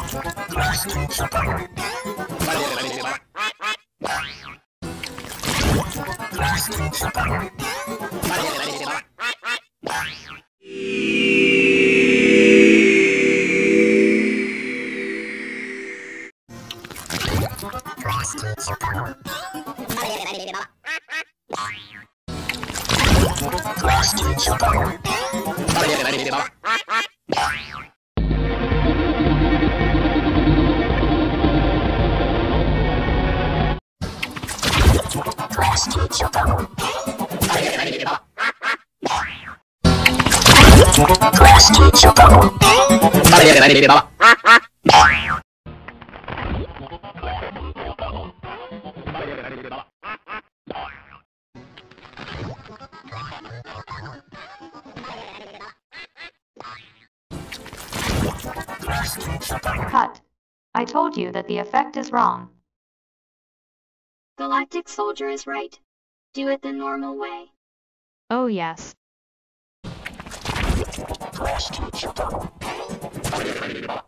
Cut. I told you that the effect is wrong. Galactic Soldier is right. Do it the normal way. Oh yes. Klasky, Csupo.